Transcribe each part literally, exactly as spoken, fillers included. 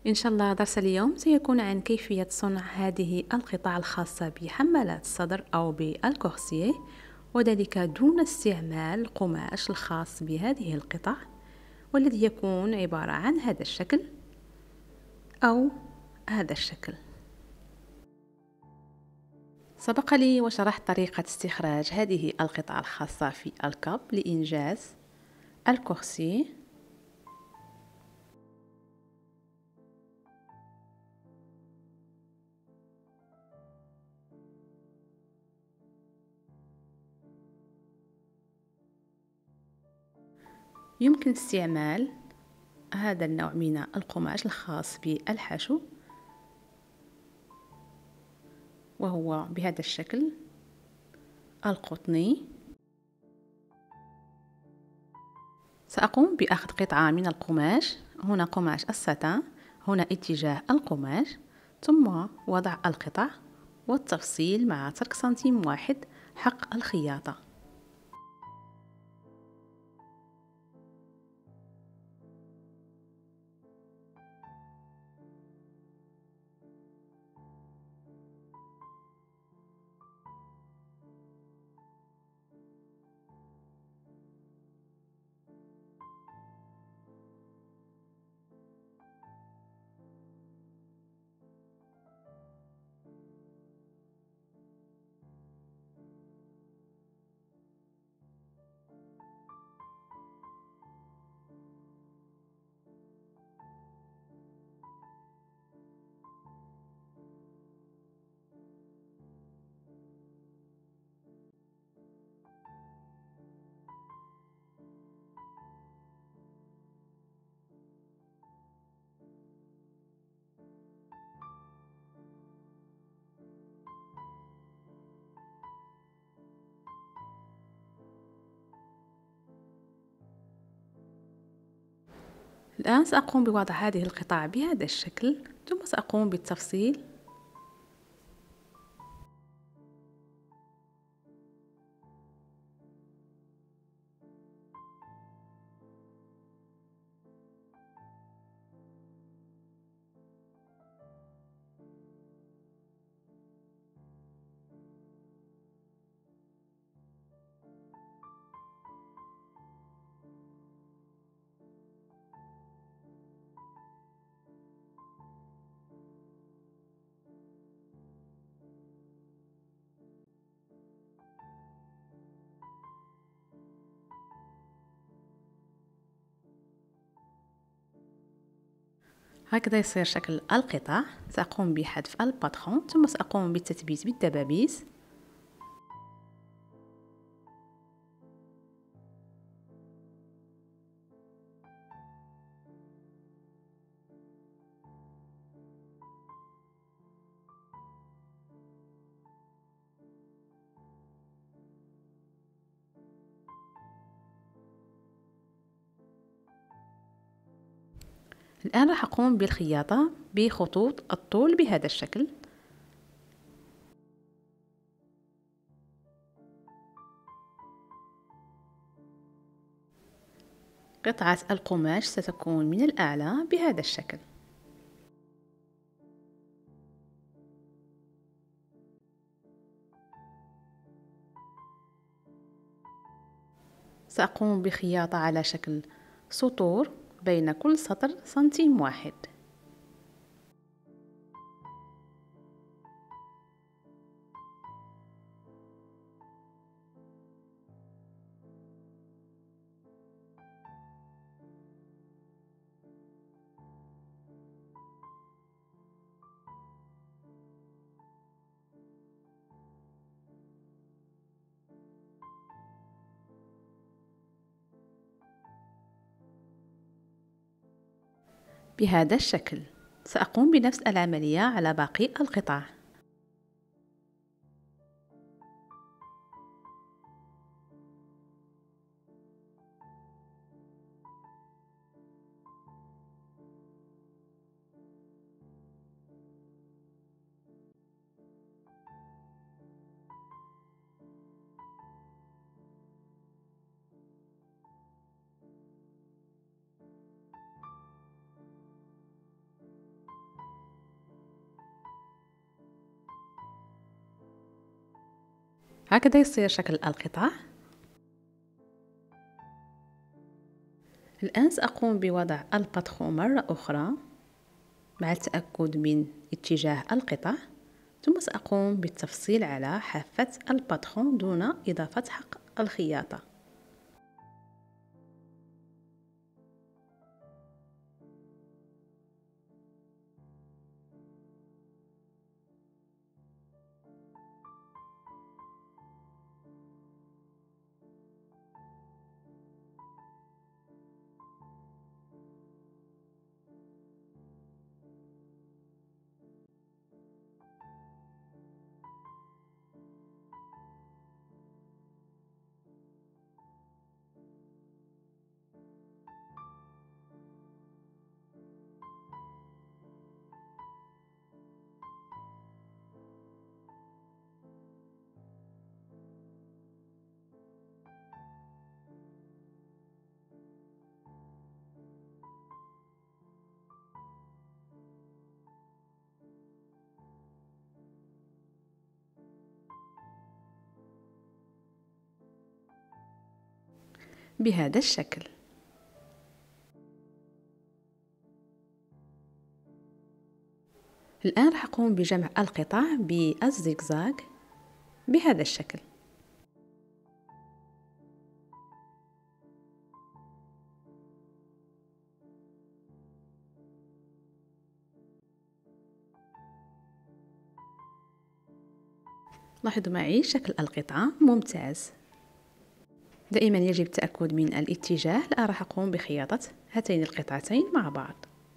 إن شاء الله درس اليوم سيكون عن كيفية صنع هذه القطع الخاصة بحمالات الصدر أو بالكورسيه، وذلك دون استعمال القماش الخاص بهذه القطع، والذي يكون عبارة عن هذا الشكل أو هذا الشكل. سبق لي وشرحت طريقة استخراج هذه القطع الخاصة في الكاب لإنجاز الكورسيه. يمكن استعمال هذا النوع من القماش الخاص بالحشو، وهو بهذا الشكل القطني. سأقوم بأخذ قطعة من القماش، هنا قماش الستان، هنا اتجاه القماش، ثم وضع القطع والتفصيل مع ترك سنتيم واحد حق الخياطة. الآن سأقوم بوضع هذه القطع بهذا الشكل، ثم سأقوم بالتفصيل. هكذا يصير شكل القطع. سأقوم بحذف الباترون، ثم سأقوم بالتثبيت بالدبابيس. الآن راح أقوم بالخياطة بخطوط الطول بهذا الشكل. قطعة القماش ستكون من الأعلى بهذا الشكل. سأقوم بخياطة على شكل سطور بين كل سطر سنتيم واحد. بهذا الشكل سأقوم بنفس العملية على باقي القطع. هكذا يصير شكل القطع. الآن سأقوم بوضع الباترون مرة أخرى مع التأكد من اتجاه القطع، ثم سأقوم بالتفصيل على حافة الباترون دون إضافة حق الخياطة. بهذا الشكل. الآن راح أقوم بجمع القطع بالزجزاج بهذا الشكل. لاحظوا معي شكل القطعة ممتاز. دائما يجب التأكد من الاتجاه. الآن راح أقوم بخياطة هاتين القطعتين مع بعض.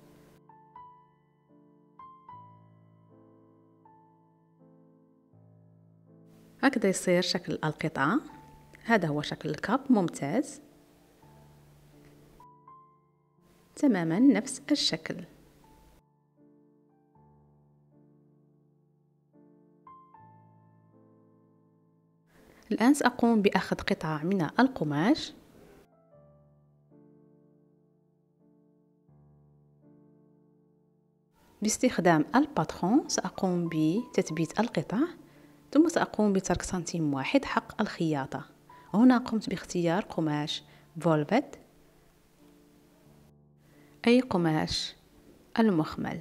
هكذا يصير شكل القطعة. هذا هو شكل الكاب ممتاز، تماما نفس الشكل. الآن سأقوم بأخذ قطعة من القماش باستخدام الباترون. سأقوم بتثبيت القطع، ثم سأقوم بترك سنتيم واحد حق الخياطة. هنا قمت باختيار قماش فولفيت، أي قماش المخمل.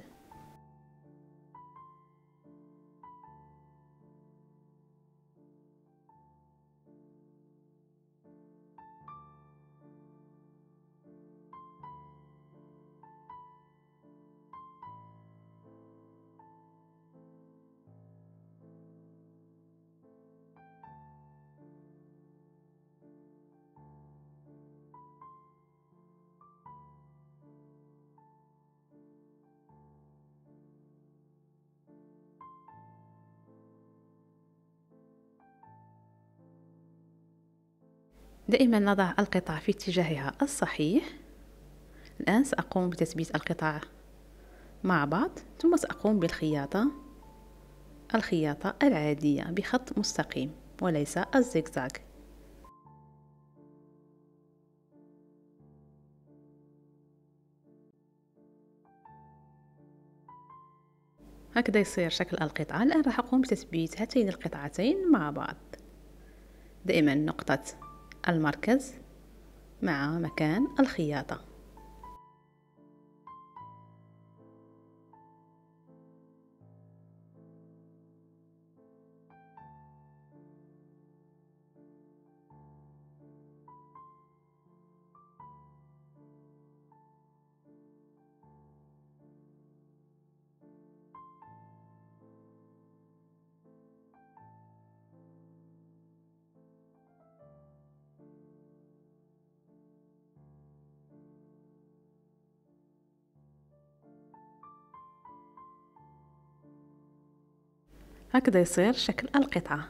دائما نضع القطع في اتجاهها الصحيح. الآن سأقوم بتثبيت القطع مع بعض، ثم سأقوم بالخياطة الخياطة العادية بخط مستقيم وليس الزجزاج. هكذا يصير شكل القطعة. الآن راح أقوم بتثبيت هاتين القطعتين مع بعض. دائما نقطة المركز مع مكان الخياطة. هكذا يصير شكل القطعة.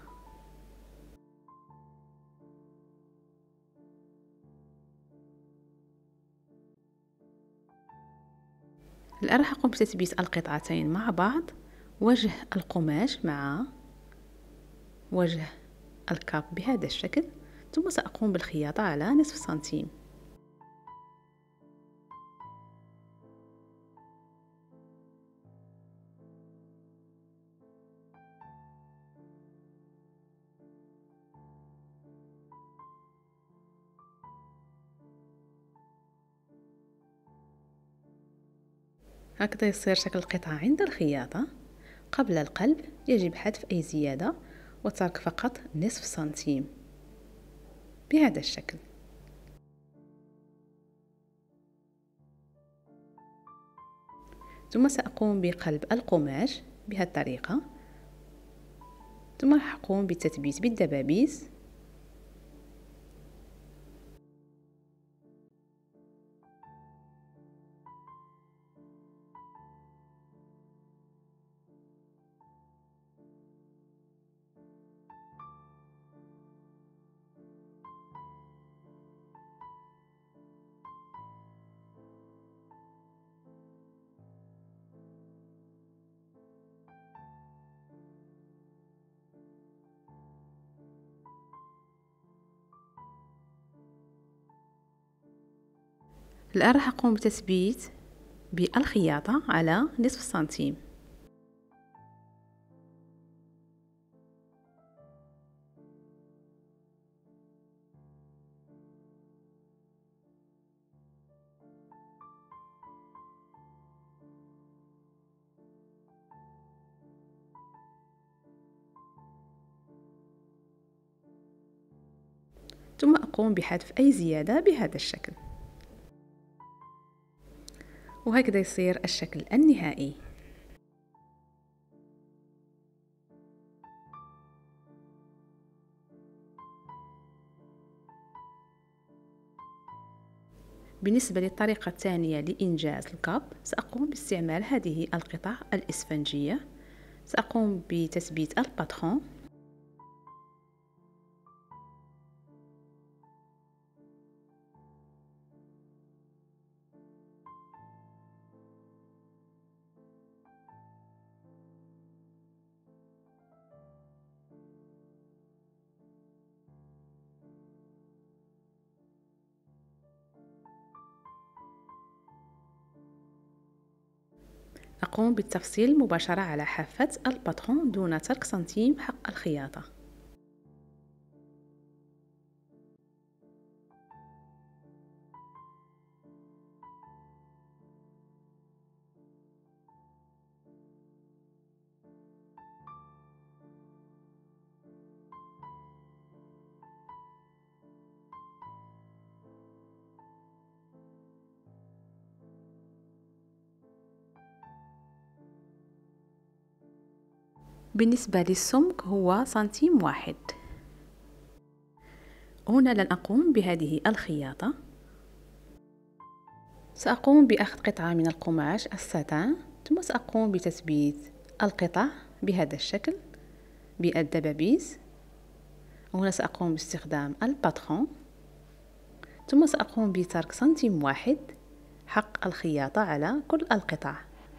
الآن راح أقوم بتثبيت القطعتين مع بعض، وجه القماش مع وجه الكاب بهذا الشكل، ثم سأقوم بالخياطة على نصف سنتيم. هكذا يصير شكل القطعة عند الخياطة. قبل القلب يجب حذف أي زيادة وترك فقط نصف سنتيم بهذا الشكل. ثم سأقوم بقلب القماش بهذه الطريقة، ثم راح أقوم بالتثبيت بالدبابيس. الآن راح أقوم بتثبيت بالخياطة على نصف سنتيم. ثم أقوم بحذف أي زيادة بهذا الشكل، وهكذا يصير الشكل النهائي. بالنسبة للطريقة الثانية لإنجاز الكاب، سأقوم باستعمال هذه القطع الإسفنجية. سأقوم بتثبيت الباترون، أقوم بالتفصيل مباشرة على حافة الباترون دون ترك سنتيم حق الخياطة. بالنسبة للسمك هو سنتيم واحد. هنا لن أقوم بهذه الخياطة. سأقوم بأخذ قطعة من القماش الساتان، ثم سأقوم بتثبيت القطع بهذا الشكل بالدبابيس. هنا سأقوم باستخدام الباترون، ثم سأقوم بترك سنتيم واحد حق الخياطة على كل القطع.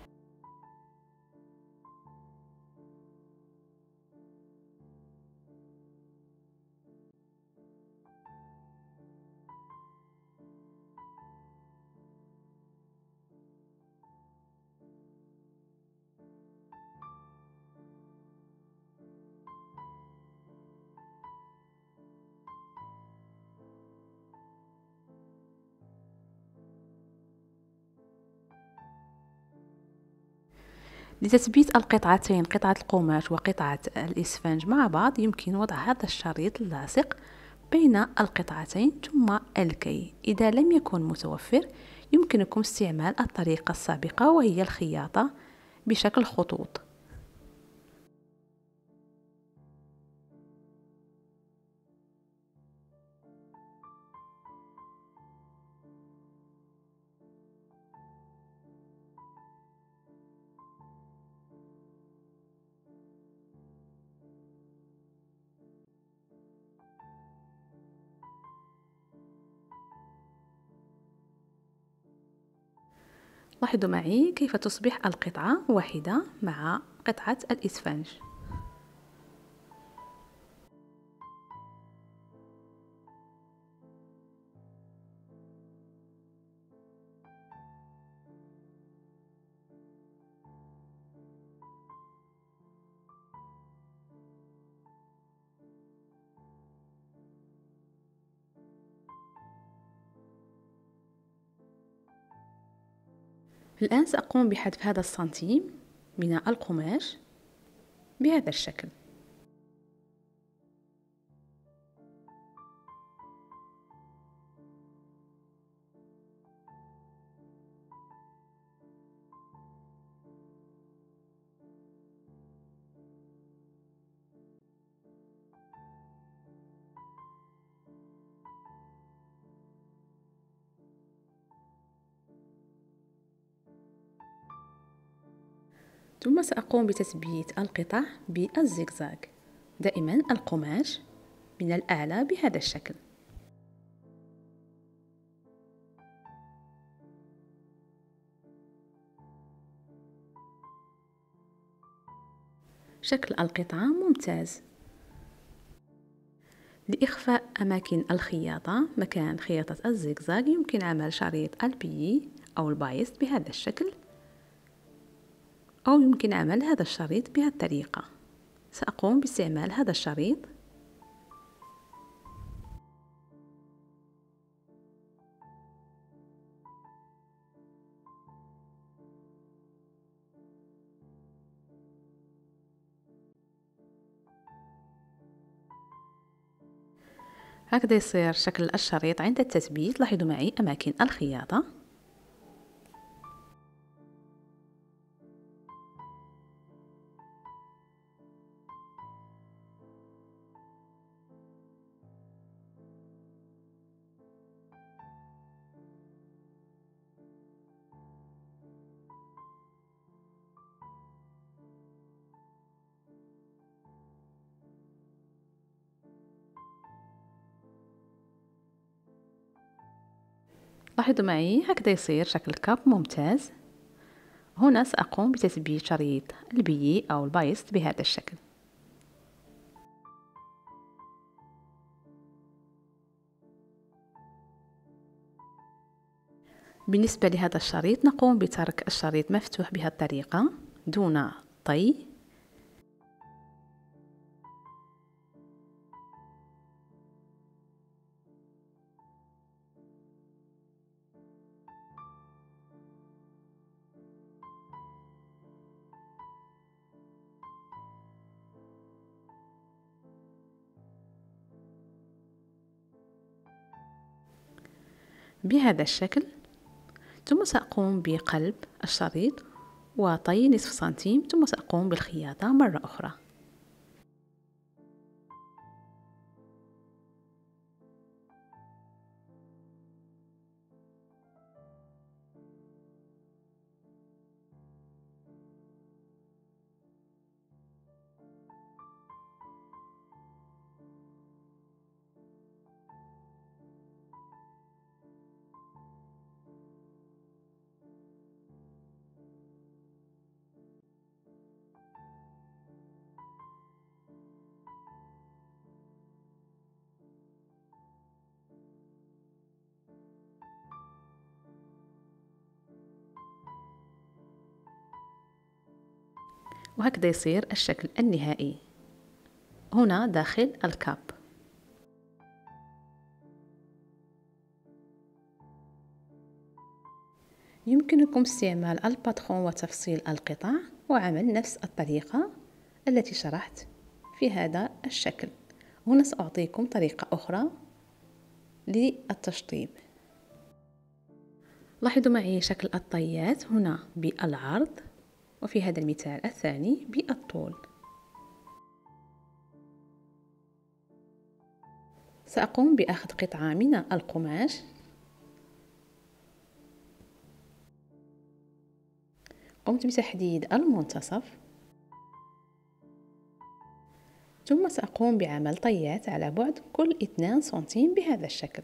لتثبيت القطعتين، قطعة القماش وقطعة الإسفنج مع بعض، يمكن وضع هذا الشريط اللاصق بين القطعتين ثم الكي. إذا لم يكن متوفر يمكنكم استعمال الطريقة السابقة وهي الخياطة بشكل خطوط. لاحظوا معي كيف تصبح القطعة واحدة مع قطعة الإسفنج. الآن سأقوم بحذف هذا السنتيم من القماش بهذا الشكل. ثم سأقوم بتثبيت القطع بالزجزاج، دائما القماش من الأعلى بهذا الشكل. شكل القطعة ممتاز. لإخفاء أماكن الخياطة مكان خياطة الزجزاج يمكن عمل شريط البيي أو البايست بهذا الشكل، أو يمكن عمل هذا الشريط بهذه الطريقة. سأقوم باستعمال هذا الشريط. هكذا يصير شكل الشريط عند التثبيت. لاحظوا معي أماكن الخياطة. لاحظوا معي هكذا يصير شكل كاب ممتاز. هنا سأقوم بتثبيت شريط البيي أو البايست بهذا الشكل. بالنسبة لهذا الشريط نقوم بترك الشريط مفتوح بهذه الطريقة دون طي. بهذا الشكل. ثم سأقوم بقلب الشريط وطي نصف سنتيم، ثم سأقوم بالخياطة مرة أخرى. وهكذا يصير الشكل النهائي هنا داخل الكاب. يمكنكم استعمال الباترون وتفصيل القطع وعمل نفس الطريقة التي شرحت في هذا الشكل. هنا سأعطيكم طريقة أخرى للتشطيب. لاحظوا معي شكل الطيات هنا بالعرض، وفي هذا المثال الثاني بالطول. سأقوم بأخذ قطعة من القماش قمت بتحديد المنتصف، ثم سأقوم بعمل طيات على بعد كل اثنين سنتيم بهذا الشكل.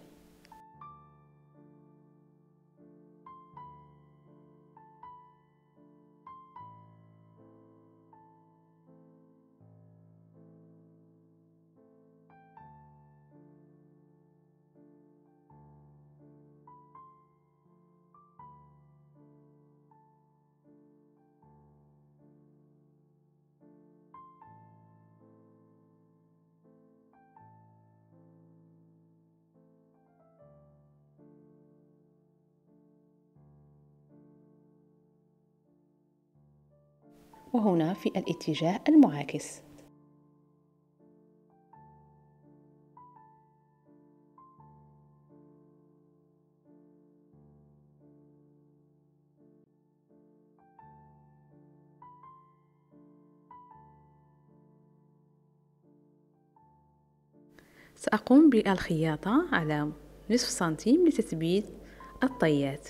وهنا في الاتجاه المعاكس. سأقوم بالخياطة على نصف سنتيم لتثبيت الطيات.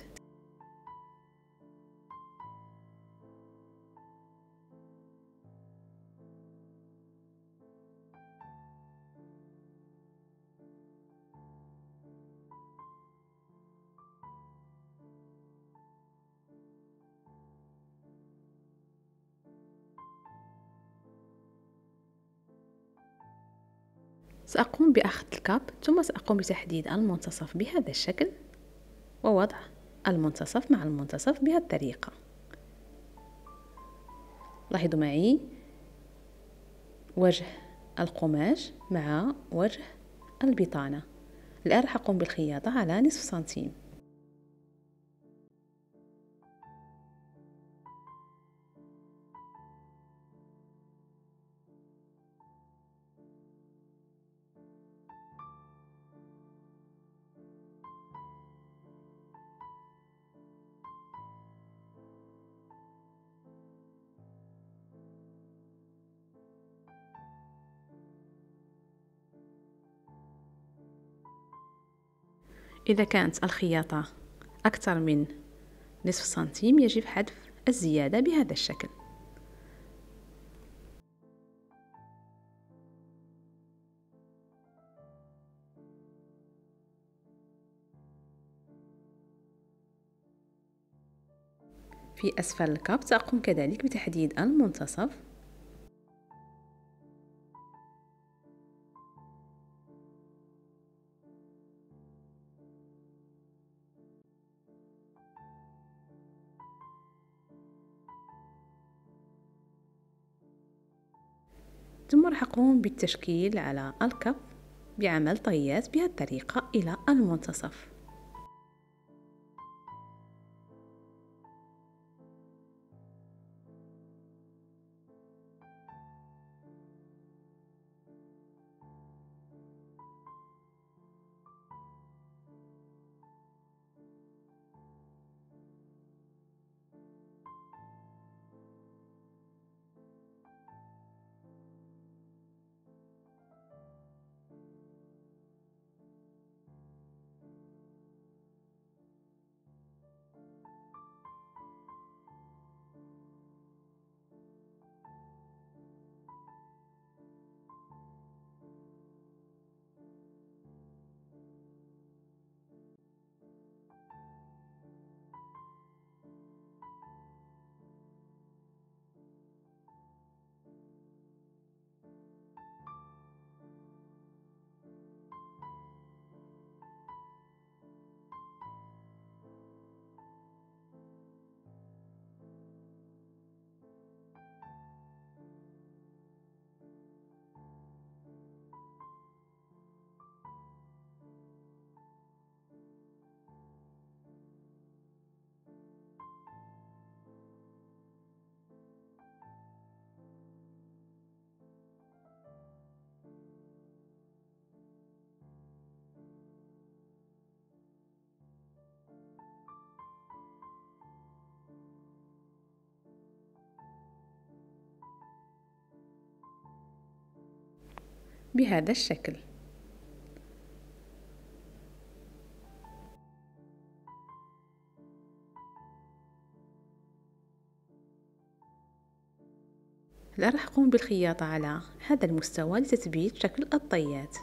سأقوم بأخذ الكاب ثم سأقوم بتحديد المنتصف بهذا الشكل ووضع المنتصف مع المنتصف بهذه الطريقة. لاحظوا معي وجه القماش مع وجه البطانة. الآن راح أقوم بالخياطة على نصف سنتيم. إذا كانت الخياطة أكثر من نصف سنتيم يجب حذف الزيادة بهذا الشكل. في أسفل الكاب سأقوم كذلك بتحديد المنتصف. ثم راح أقوم بالتشكيل على الكاب بعمل طيات بهذه الطريقة إلى المنتصف. بهذا الشكل. الآن راح أقوم بالخياطة على هذا المستوى لتثبيت شكل الطيات.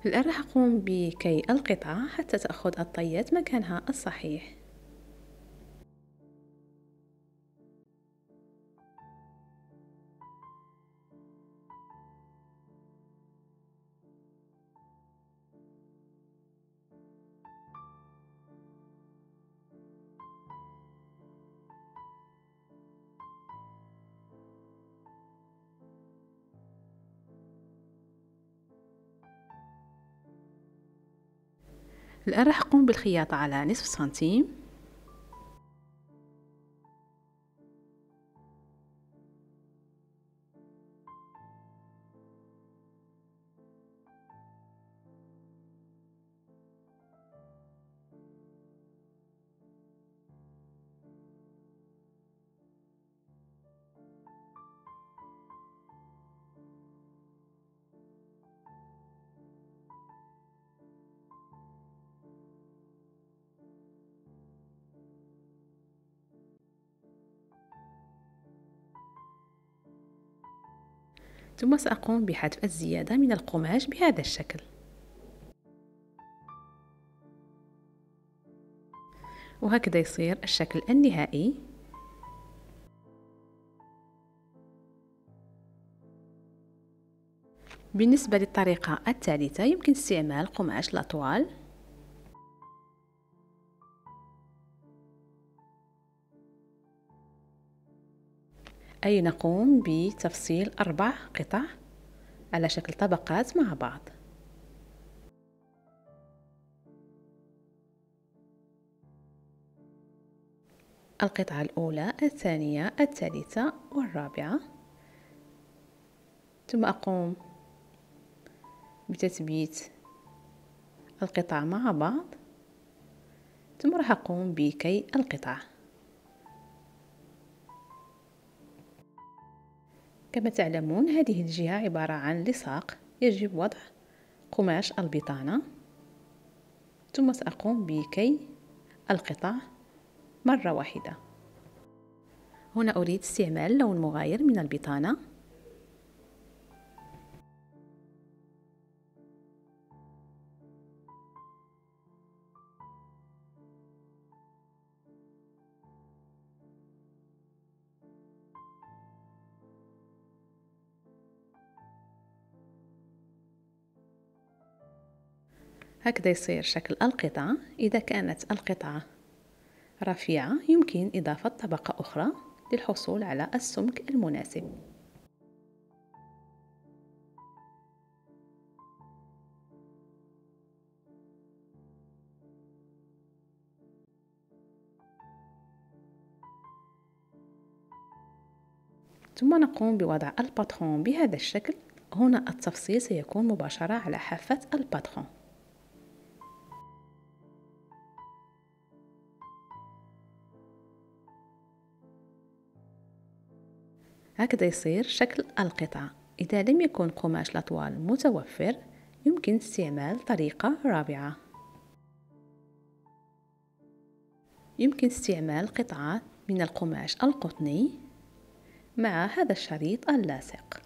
الآن راح أقوم بكي القطعة حتى تأخذ الطيات مكانها الصحيح. الآن راح أقوم بالخياطة على نصف سنتيم. ثم سأقوم بحذف الزيادة من القماش بهذا الشكل. وهكذا يصير الشكل النهائي. بالنسبة للطريقة الثالثة يمكن استعمال قماش الأطوال. أي نقوم بتفصيل أربع قطع على شكل طبقات مع بعض. القطعة الأولى، الثانية، الثالثة والرابعة. ثم أقوم بتثبيت القطع مع بعض، ثم راح أقوم بكي القطع. كما تعلمون هذه الجهة عبارة عن لصاق، يجب وضع قماش البطانة. ثم سأقوم بكي القطع مرة واحدة. هنا أريد استعمال لون مغاير من البطانة. هكذا يصير شكل القطعة. إذا كانت القطعة رفيعة يمكن إضافة طبقة أخرى للحصول على السمك المناسب. ثم نقوم بوضع الباترون بهذا الشكل. هنا التفصيل سيكون مباشرة على حافة الباترون. هكذا يصير شكل القطعة. إذا لم يكن قماش الأطوال متوفر يمكن استعمال طريقة رابعة. يمكن استعمال قطعة من القماش القطني مع هذا الشريط اللاصق.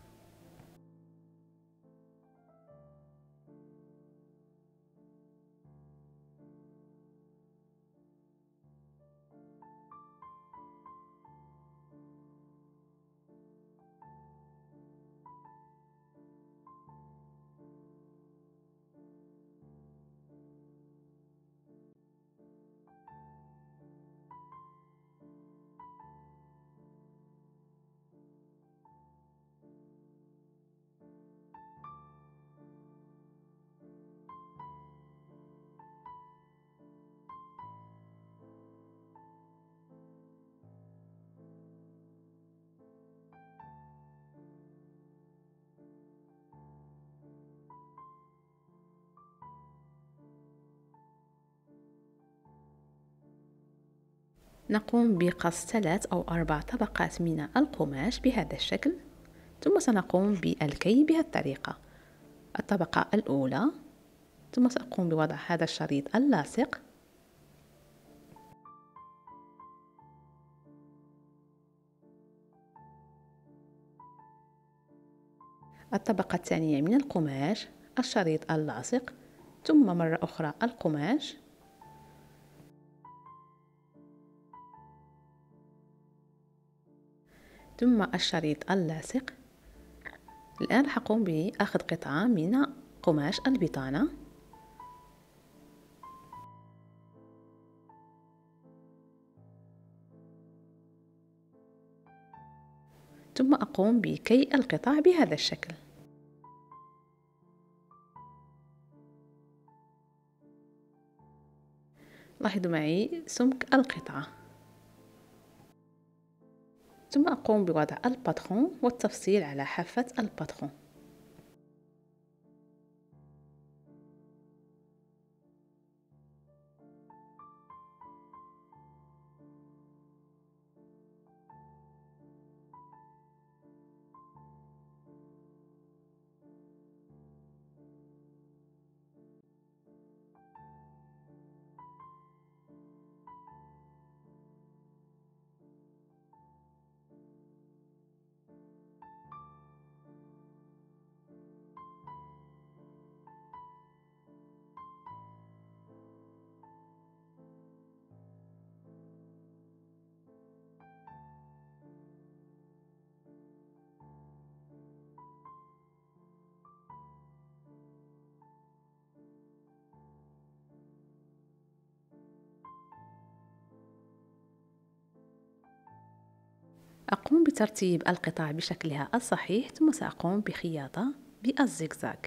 نقوم بقص ثلاث أو أربع طبقات من القماش بهذا الشكل. ثم سنقوم بالكي بهذه الطريقة. الطبقة الأولى، ثم سأقوم بوضع هذا الشريط اللاصق. الطبقة الثانية من القماش، الشريط اللاصق، ثم مرة أخرى القماش، ثم الشريط اللاصق. الآن راح أقوم بأخذ قطعة من قماش البطانة، ثم أقوم بكي القطع بهذا الشكل. لاحظوا معي سمك القطعة، ثم أقوم بوضع الباترون والتفصيل على حافة الباترون. أقوم بترتيب القطع بشكلها الصحيح، ثم سأقوم بخياطة بالزجزاج.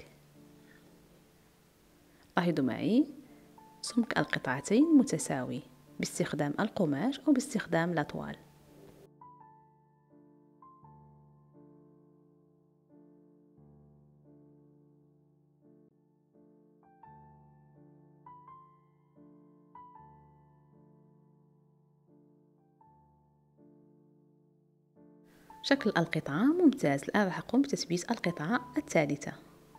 لاحظوا معي سمك القطعتين متساوي باستخدام القماش أو باستخدام الأطوال. شكل القطعة ممتاز. الآن راح أقوم بتثبيت القطعة الثالثة.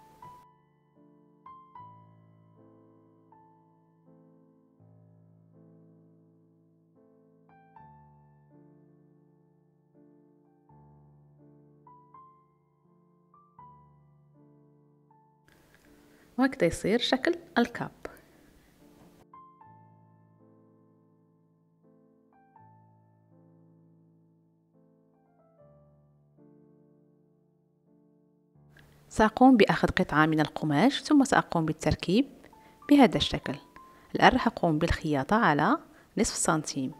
وهكذا يصير شكل الكاب. سأقوم بأخذ قطعة من القماش، ثم سأقوم بالتركيب بهذا الشكل. الآن راح أقوم بالخياطة على نصف سنتيم.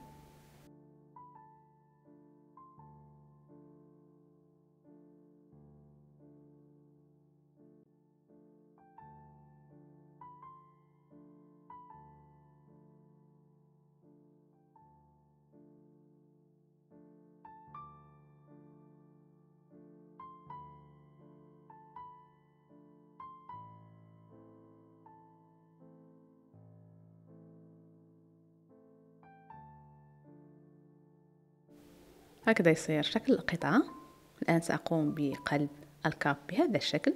هكذا يصير شكل القطعة. الآن سأقوم بقلب الكاب بهذا الشكل.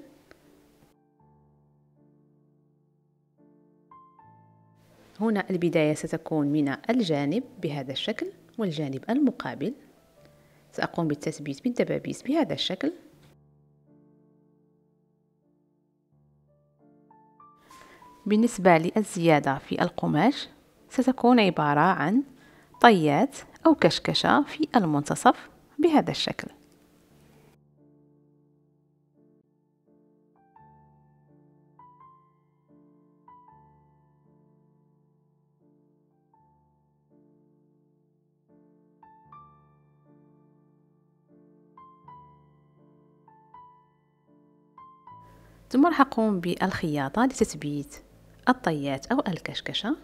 هنا البداية ستكون من الجانب بهذا الشكل، والجانب المقابل سأقوم بالتثبيت بالدبابيس بهذا الشكل. بالنسبة للزيادة في القماش ستكون عبارة عن طيات أو كشكشة في المنتصف بهذا الشكل. ثم راح أقوم بالخياطة لتثبيت الطيات أو الكشكشة.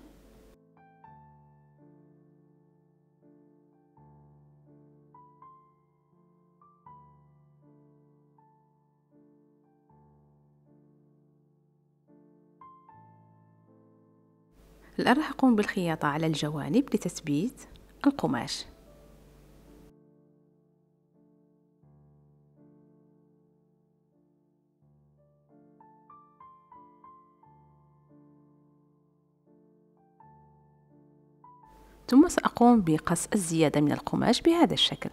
الآن راح أقوم بالخياطة على الجوانب لتثبيت القماش. ثم سأقوم بقص الزيادة من القماش بهذا الشكل.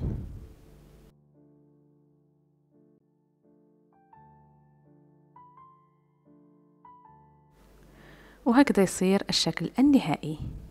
وهكذا يصير الشكل النهائي.